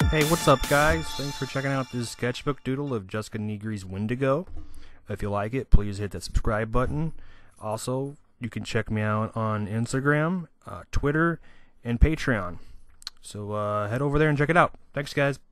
Hey, what's up, guys? Thanks for checking out this sketchbook doodle of Jessica Nigri's Windigo. If you like it, please hit that subscribe button. Also, you can check me out on Instagram, Twitter, and Patreon. So head over there and check it out. Thanks, guys.